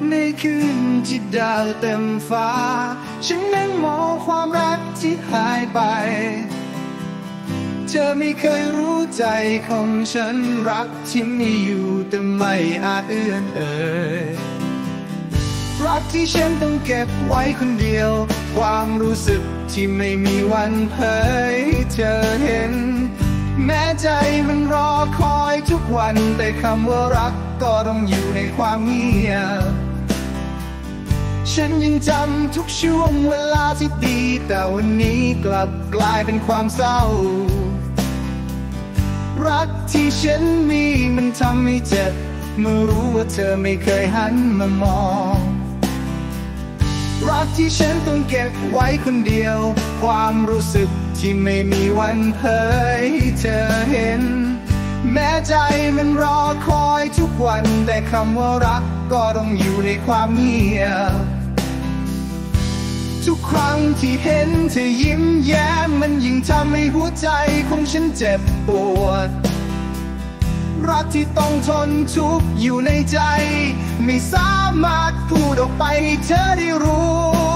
ในคืนที่ดาวเต็มฟ้าฉันนั่งมองความรักที่หายไปเธอไม่เคยรู้ใจของฉันรักที่มีอยู่แต่ไม่อาจเอื้อนเอ่ยรักที่ฉันต้องเก็บไว้คนเดียวความรู้สึกที่ไม่มีวันเผยเธอเห็นแม้ใจมันรอคอยทุกวันแต่คำว่ารักก็ต้องอยู่ในความเงียบฉันยังจำทุกช่วงเวลาที่ดีแต่วันนี้กลับกลายเป็นความเศร้ารักที่ฉันมีมันทำให้เจ็บเมื่อรู้ว่าเธอไม่เคยหันมามองรักที่ฉันต้องเก็บไว้คนเดียวความรู้สึกที่ไม่มีวันเผยเธอเห็นแม้ใจมันรอคอยทุกวันแต่คำว่ารักก็ต้องอยู่ในความเงียบทุกครั้งที่เห็นเธอยิ้มแย้มมันยิ่งทำให้หัวใจของฉันเจ็บปวดรักที่ต้องทนทุกข์อยู่ในใจไม่สามารถพูดออกไปให้เธอได้รู้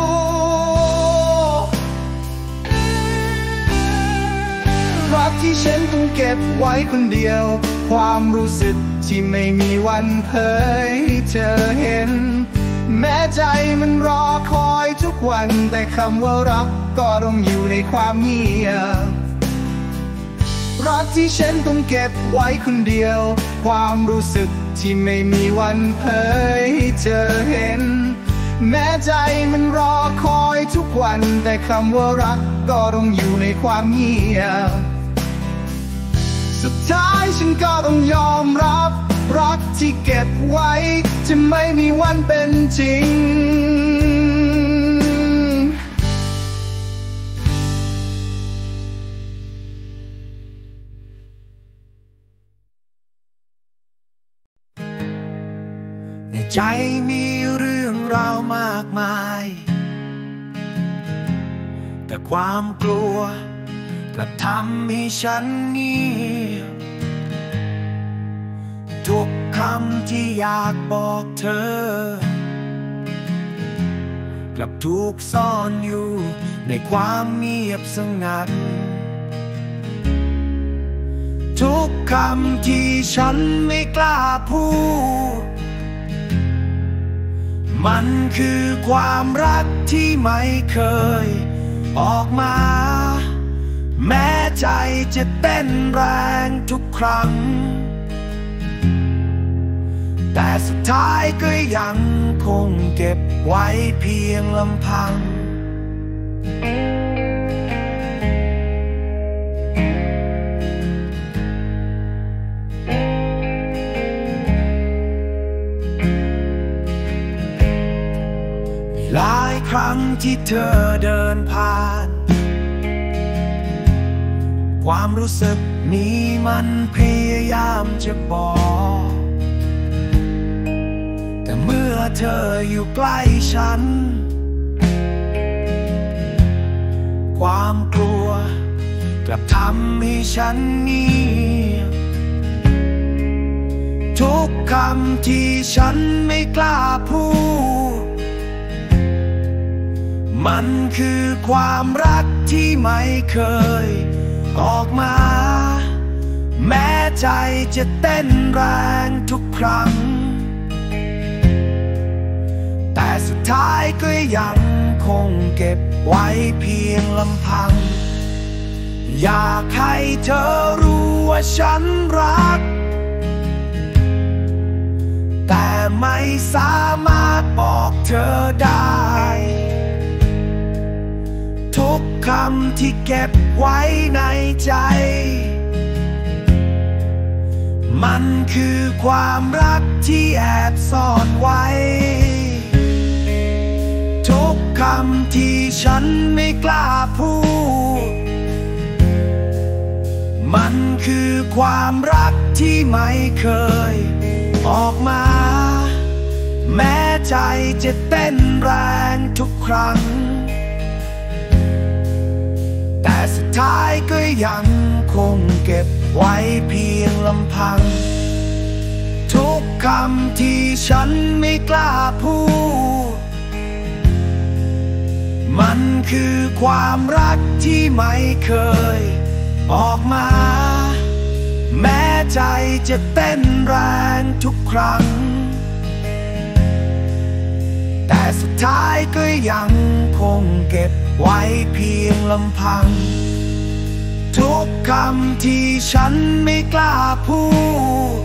รักที่ฉันต้องเก็บไว้คนเดียวความรู้สึกที่ไม่มีวันเผยเธอเห็นแม้ใจมันรอคอยทุกวันแต่คำว่ารักก็ต้องอยู่ในความเงียบรักที่ฉันต้องเก็บไว้คนเดียวความรู้สึกที่ไม่มีวันเผยเธอเห็นแม้ใจมันรอคอยทุกวันแต่คำว่ารักก็ต้องอยู่ในความเงียบสุดท้ายฉันก็ต้องยอมรับรักที่เก็บไว้จะไม่มีวันเป็นจริงในใจมีเรื่องราวมากมายแต่ความกลัวกลับทำให้ฉันเงียบทุกคำที่อยากบอกเธอกลับถูกซ่อนอยู่ในความเงียบสงัดทุกคำที่ฉันไม่กล้าพูดมันคือความรักที่ไม่เคยออกมาแม้ใจจะเต้นแรงทุกครั้งแต่สุดท้ายก็ยังคงเก็บไว้เพียงลำพังหลายครั้งที่เธอเดินผ่านความรู้สึกนี้มันพยายามจะบอกแต่เมื่อเธออยู่ใกล้ฉันความกลัวกลับทำให้ฉันเงียบทุกคำที่ฉันไม่กล้าพูดมันคือความรักที่ไม่เคยออกมาแม้ใจจะเต้นแรงทุกครั้งแต่สุดท้ายก็ยังคงเก็บไว้เพียงลำพังอยากให้เธอรู้ว่าฉันรักแต่ไม่สามารถบอกเธอได้ทุกคำที่เก็บไว้ในใจมันคือความรักที่แอบซ่อนไว้ทุกคำที่ฉันไม่กล้าพูดมันคือความรักที่ไม่เคยออกมาแม้ใจจะเต้นแรงทุกครั้งแต่สุดท้ายก็ยังคงเก็บไว้เพียงลำพังทุกคำที่ฉันไม่กล้าพูดมันคือความรักที่ไม่เคยออกมาแม้ใจจะเต้นแรงทุกครั้งแต่สุดท้ายก็ยังคงเก็บไว้เพียงลำพังทุกคำที่ฉันไม่กล้าพูด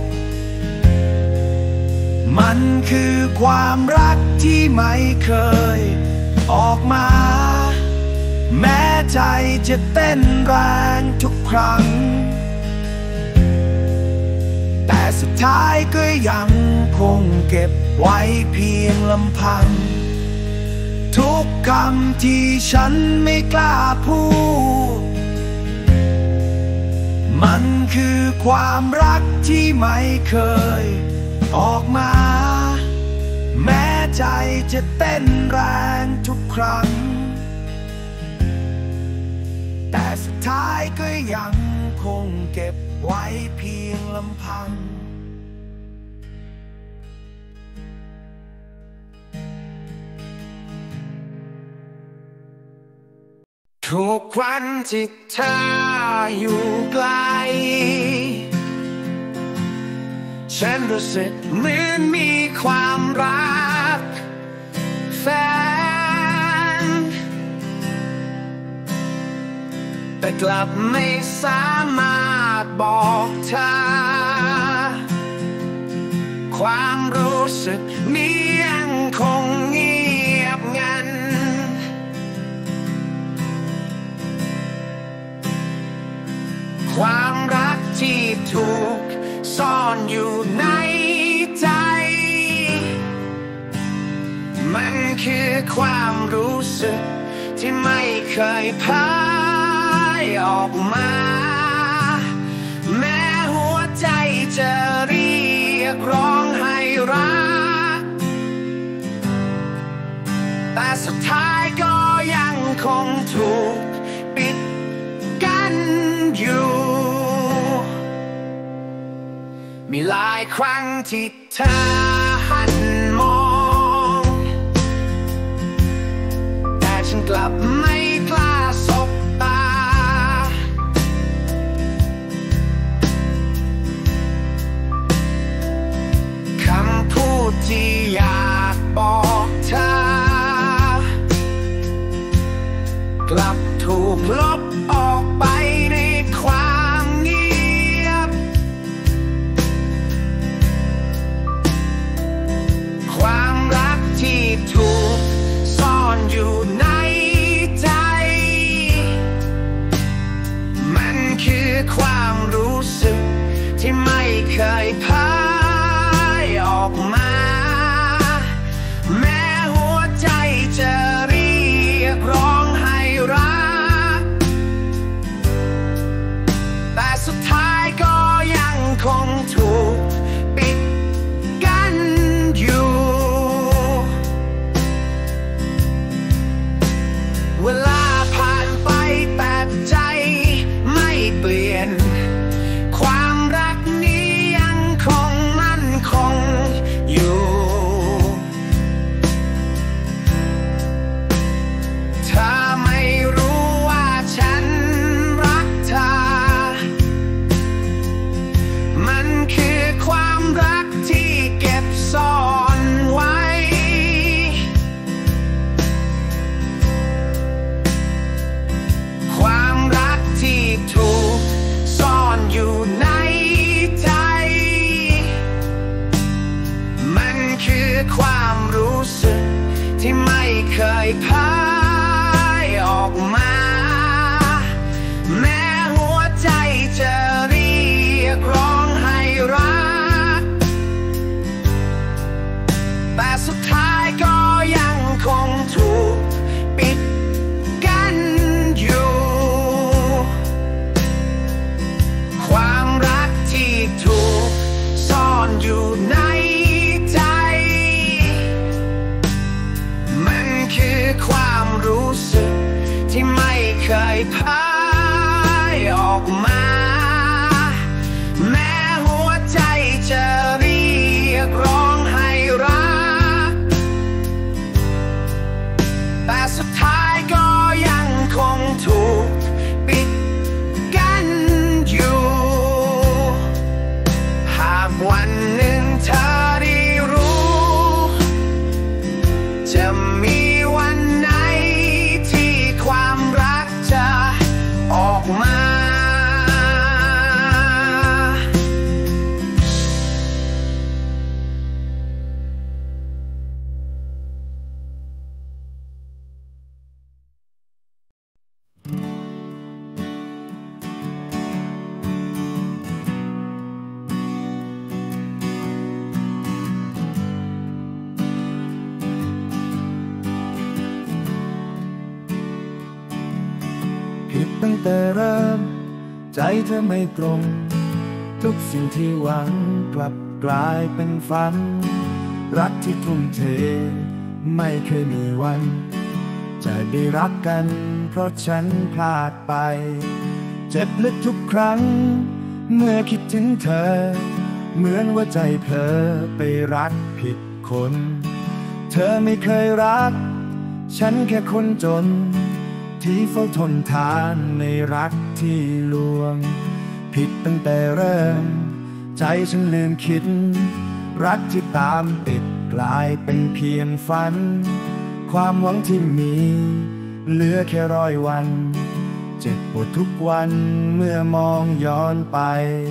มันคือความรักที่ไม่เคยออกมาแม้ใจจะเต้นแรงทุกครั้งแต่สุดท้ายก็ยังคงเก็บไว้เพียงลำพังทุกคำที่ฉันไม่กล้าพูดมันคือความรักที่ไม่เคยออกมาแม้ใจจะเต้นแรงทุกครั้งแต่สุดท้ายก็ยังคงเก็บไว้เพียงลำพังทุกวันที่เธออยู่ไกลฉันรู้สึกเหมือนมีความรักแฝงแต่กลับไม่สามารถบอกเธอความรู้สึกนี้ยังคงเงียบงันความรักที่ถูกซ่อนอยู่ในใจมันคือความรู้สึกที่ไม่เคยพายออกมาแม้หัวใจจะเรียกร้องให้รักแต่สุดท้ายก็ยังคงถูกปิดกั้นอยู่มีหลายครั้งที่เธอหันมองแต่ฉันกลับไม่กล้าสบตาคำพูดที่อยากบอกเธอกลับถูกลบออกไปในความเงียบความรักที่ถูกซ่อนอยู่ในใจมันคือความรู้สึกที่ไม่เคยพายออกมาแม้หัวใจจะเรียกร้องให้รักแต่สุดท้ายก็ยังคงถูกปิดกั้นอยู่เวลาผ่านไปแต่ใจไม่เปลี่ยนความรักนี้ยังคงมั่นคงอยู่เธอไม่รู้ว่าฉันรักเธอมันคือความรักที่เก็บซ่อนไว้ความรักที่ถูกซ่อนอยู่ในใจมันคือความรู้สึกที่ไม่เคยพายออกมาแม้หัวใจจะเรียกร้องให้รักแต่สุดท้ายก็ยังคงถูกปิดกั้นอยู่ความรักที่ถูกซ่อนอยู่ในใจมันคือความรู้สึกที่ไม่เคยพายออกมาแม้หัวใจจะเรียกแต่เริ่มใจเธอไม่ตรงทุกสิ่งที่หวังกลับกลายเป็นฝันรักที่ทุ่มเทไม่เคยมีวันจะได้รักกันเพราะฉันพลาดไปเจ็บลึกทุกครั้งเมื่อคิดถึงเธอเหมือนว่าใจเผลอไปรักผิดคนเธอไม่เคยรักฉันแค่คนจนที่เฝ้าทนทานในรักที่ลวงผิดตั้งแต่เริ่มใจฉันลืมคิดรักที่ตามติดกลายเป็นเพียงฝันความหวังที่มีเหลือแค่100 วันเจ็บปวดทุกวันเมื่อมองย้อนไป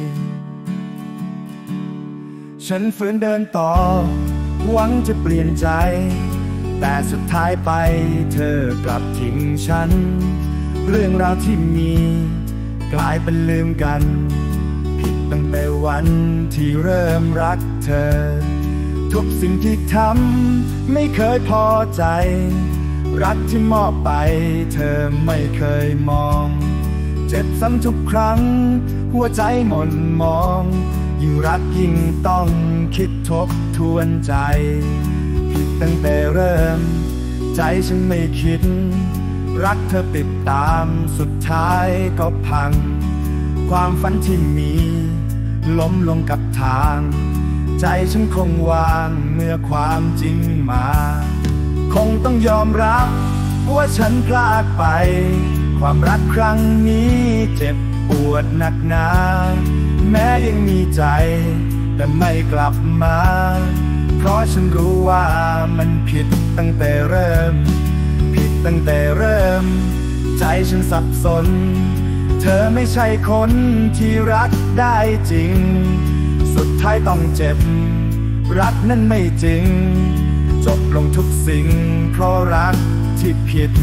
ฉันฝืนเดินต่อหวังจะเปลี่ยนใจแต่สุดท้ายไปเธอกลับทิ้งฉันเรื่องราวที่มีกลายเป็นลืมกันผิดตั้งแต่วันที่เริ่มรักเธอทุกสิ่งที่ทำไม่เคยพอใจรักที่มอบไปเธอไม่เคยมองเจ็บซ้ำทุกครั้งหัวใจหม่นมองยิ่งรักยิ่งต้องคิดทบทวนใจผิดตั้งแต่เริ่มใจฉันไม่คิดรักเธอติดตามสุดท้ายก็พังความฝันที่มีล้มลงกับทางใจฉันคงวางเมื่อความจริงมาคงต้องยอมรับว่าฉันพลาดไปความรักครั้งนี้เจ็บปวดหนักหนาแม้ยังมีใจแต่ไม่กลับมาเพราะฉันรู้ว่ามันผิดตั้งแต่เริ่มผิดตั้งแต่เริ่มใจฉันสับสนเธอไม่ใช่คนที่รักได้จริงสุดท้ายต้องเจ็บรักนั้นไม่จริงจบลงทุกสิ่งเพราะรักที่ผิด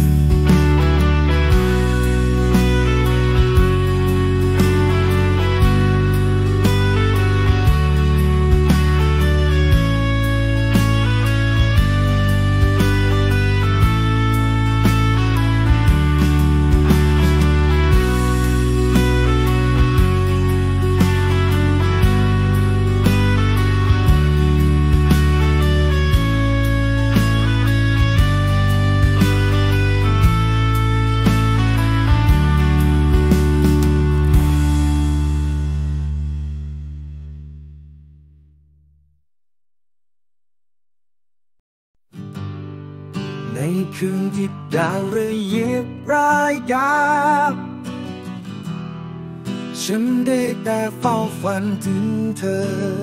ในคืนที่ดาวระยิบรายยามฉันได้แต่เฝ้าฝันถึงเธอ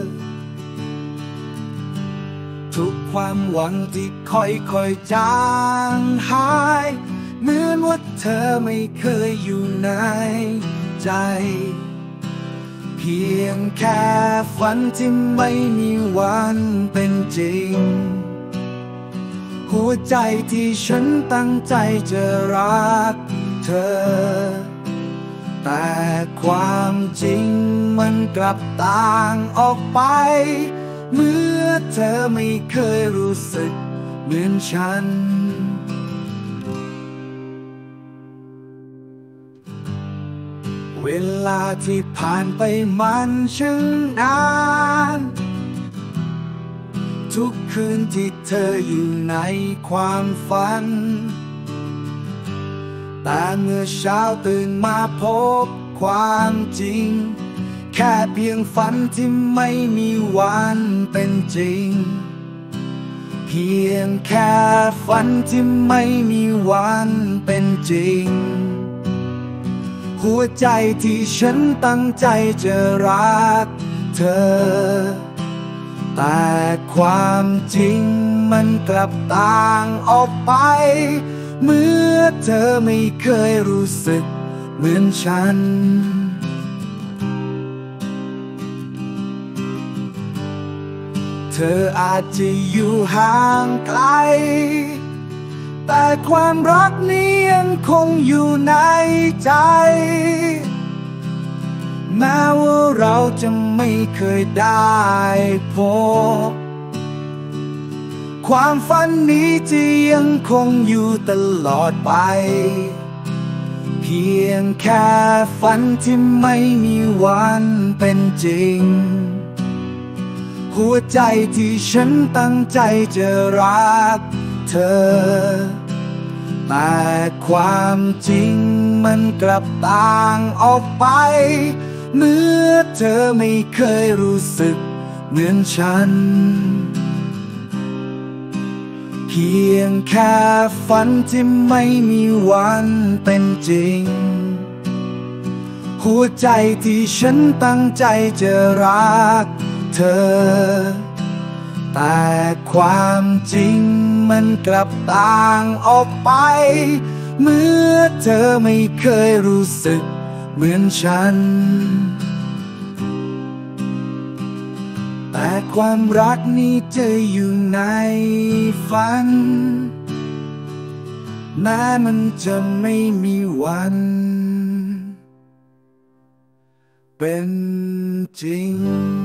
ทุกความหวังที่ค่อยๆจางหายเหมือนว่าเธอไม่เคยอยู่ในใจเพียงแค่ฝันที่ไม่มีวันเป็นจริงหัวใจที่ฉันตั้งใจจะรักเธอแต่ความจริงมันกลับต่างออกไปเมื่อเธอไม่เคยรู้สึกเหมือนฉันเวลาที่ผ่านไปมันช่างนานทุกคืนที่เธออยู่ในความฝันแต่เมื่อเช้าตื่นมาพบความจริงแค่เพียงฝันที่ไม่มีวันเป็นจริงเพียงแค่ฝันที่ไม่มีวันเป็นจริงหัวใจที่ฉันตั้งใจจะรักเธอแต่ความจริงมันกลับต่างออกไปเมื่อเธอไม่เคยรู้สึกเหมือนฉันเธออาจจะอยู่ห่างไกลแต่ความรักนี้ยังคงอยู่ในใจแม้ว่าเราจะไม่เคยได้พบความฝันนี้จะยังคงอยู่ตลอดไปพียงแค่ฝันที่ไม่มีวันเป็นจริงหัวใจที่ฉันตั้งใจจะรักเธอแต่ความจริงมันกลับต่างออกไปเมื่อเธอไม่เคยรู้สึกเหมือนฉันเพียงแค่ฝันที่ไม่มีวันเป็นจริงหัวใจที่ฉันตั้งใจจะรักเธอแต่ความจริงมันกลับต่างออกไปเมื่อเธอไม่เคยรู้สึกเหมือนฉันแต่ความรักนี้จะอยู่ในฝันแม้มันจะไม่มีวันเป็นจริง